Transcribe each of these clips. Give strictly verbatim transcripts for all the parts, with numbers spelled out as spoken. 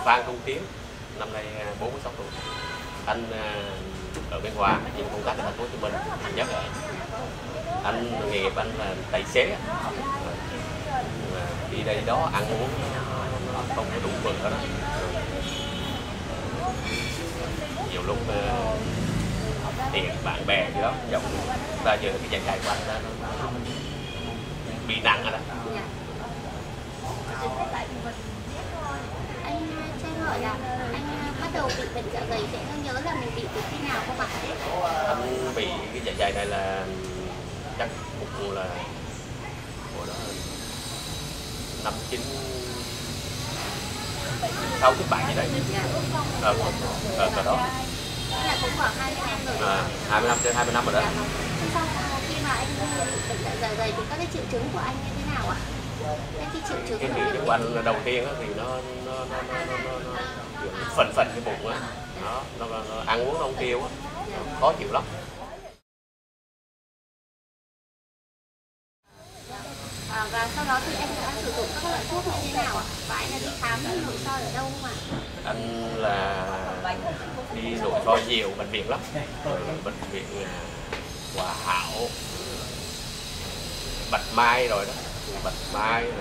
Phan Trung Tiến, năm nay bốn mươi sáu tuổi. Anh ở Biên Hòa nhưng công tác ở thành phố Hồ Chí Minh nhất. Anh nghề nghiệp anh là tài xế. Đi đây đó ăn uống không có đủ bữa đó. Nhiều lúc uh, tiền bạn bè gì đó dòng ra giờ cái chạy chạy của anh ra nó bị nặng rồi đó. Anh cho em hỏi là anh bắt đầu bị bệnh dạ dày thì anh nhớ là mình bị từ khi nào không ạ? Anh bị cái dạ dày này là chắc cũng là của đó năm chín sáu chín bảy gì đấy. Ở ở ở đó. Là cũng khoảng hai mươi năm rồi. À, hai mươi năm trên hai mươi năm rồi đó. Sau khi mà anh bị bệnh dạ dày thì các cái triệu chứng của anh như thế nào ạ? Các cái triệu chứng cái triệu chứng của anh đầu tiên thì nó nó nó nó nó, nó, nó phần phần cái bụng á, nó, nó, nó, nó ăn uống nó không tiêu á, khó chịu lắm. À, và sau đó thì anh đã sử dụng các loại thuốc như thế nào ạ? Và anh đã đi khám nội soi ở đâu không ạ? Anh là đi nội soi nhiều bệnh viện lắm, bệnh viện Hòa Hảo, Bạch Mai rồi đó, Bạch Mai rồi.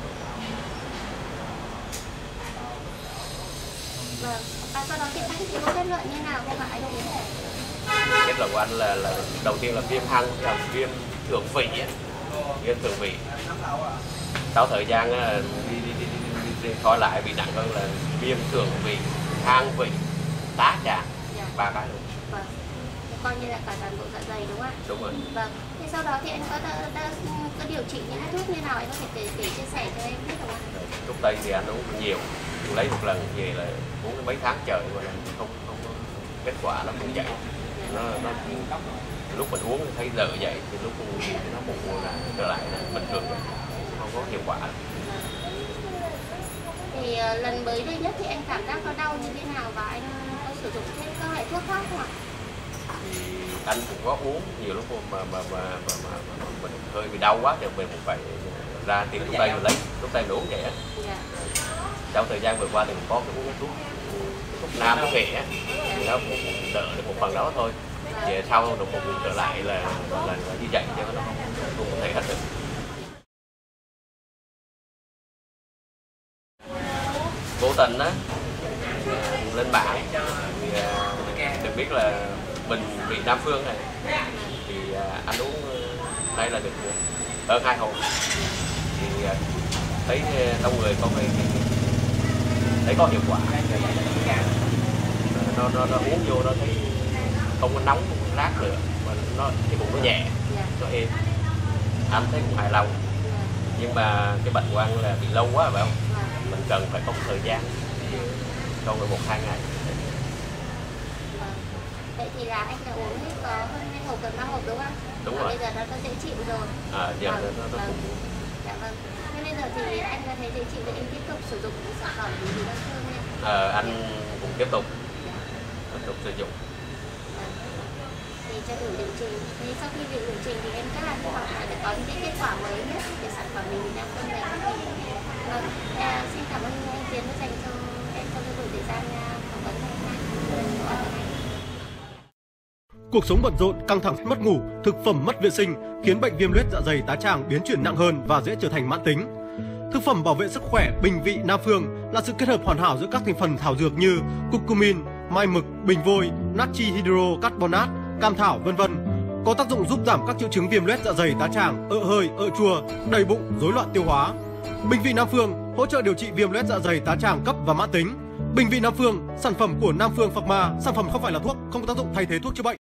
Vâng, và sau đó thì bác sĩ có kết luận như nào không ạ anh? Kết luận của anh là, là đầu tiên là viêm hăng, là viêm thượng vị, viêm thượng vị. Sau thời gian đi, đi, đi, đi, đi coi lại bị nặng hơn là viêm thượng vị, hang vị, tá tràng, ba cái luôn. Vâng, coi như là cả toàn bộ dạ dày đúng không ạ? Đúng rồi. Vâng, thì sau đó thì anh có đã, đã có điều trị những thuốc như nào, anh có thể kể, kể chia sẻ cho em biết không ạ? Thuốc tây thì anh uống nhiều, lấy một lần về là uống mấy tháng trời mà không không có kết quả, nó không chạy. Nó, nó lúc mình uống thấy đỡ vậy thì lúc nó bụng là trở lại là bình thường rồi, không có hiệu quả. Thì uh, lần mới đây nhất thì anh cảm giác có đau như thế nào và anh có sử dụng thêm các loại thuốc khác không ạ? Thì anh cũng có uống nhiều lúc mà mà mà, mà, mà, mà, mà mình hơi bị đau quá thì mình cũng phải ra tìm thuốc tây mình lấy thuốc tây mình uống vậy á. Yeah. Trong thời gian vừa qua thì mình có cái uống thuốc thuốc nam thuốc nghệ thì nó cũng đỡ được một phần đó thôi. Thì sau được một lần trở lại là là, là như vậy chứ nó không, không có thể hết được. Vô tình á lên bảng thì được biết là mình bị Nam Phương này thì anh uống đây là được hơn hai hộp thì thấy trong người có cái thấy có hiệu quả, nó nó nó uống vô nó thấy không có nóng không có rát nữa mà nó cái bụng nó nhẹ, nó êm, anh thấy cũng hài lòng. Nhưng mà cái bệnh của anh là bị lâu quá phải không? Mình cần phải có một thời gian trong một hai ngày. Vậy thì là anh đã uống hết có hơn hai hộp gần ba hộp đúng không? Đúng và rồi. Bây giờ nó, nó dễ chịu rồi. À, giờ vâng, nó, nó vâng. cũng... Dạ vâng. Thế bây giờ thì anh đã thấy dễ chịu thì anh tiếp tục sử dụng những sản phẩm gì Nam Phương nha? À, anh cũng tiếp tục tiếp tục sử dụng. Thì cho đủ liệu trình. Thì sau khi đủ liệu trình thì em chắc là hy vọng là sẽ có những cái kết quả mới nhất về sản phẩm mình Nam Phương này. Vâng. À, xin cảm ơn anh Tiến đã dành cho em trong cái buổi thời gian phỏng vấn ngày hôm nay. Cuộc sống bận rộn, căng thẳng, mất ngủ, thực phẩm mất vệ sinh khiến bệnh viêm loét dạ dày tá tràng biến chuyển nặng hơn và dễ trở thành mãn tính. Thực phẩm bảo vệ sức khỏe Bình Vị Nam Phương là sự kết hợp hoàn hảo giữa các thành phần thảo dược như curcumin, mai mực, bình vôi, natri hydrocarbonate, cam thảo, vân vân, có tác dụng giúp giảm các triệu chứng viêm loét dạ dày tá tràng, ợ hơi, ợ chua, đầy bụng, rối loạn tiêu hóa. Bình Vị Nam Phương hỗ trợ điều trị viêm loét dạ dày tá tràng cấp và mãn tính. Bình Vị Nam Phương, sản phẩm của Nam Phương Pharma, sản phẩm không phải là thuốc, không có tác dụng thay thế thuốc chữa bệnh.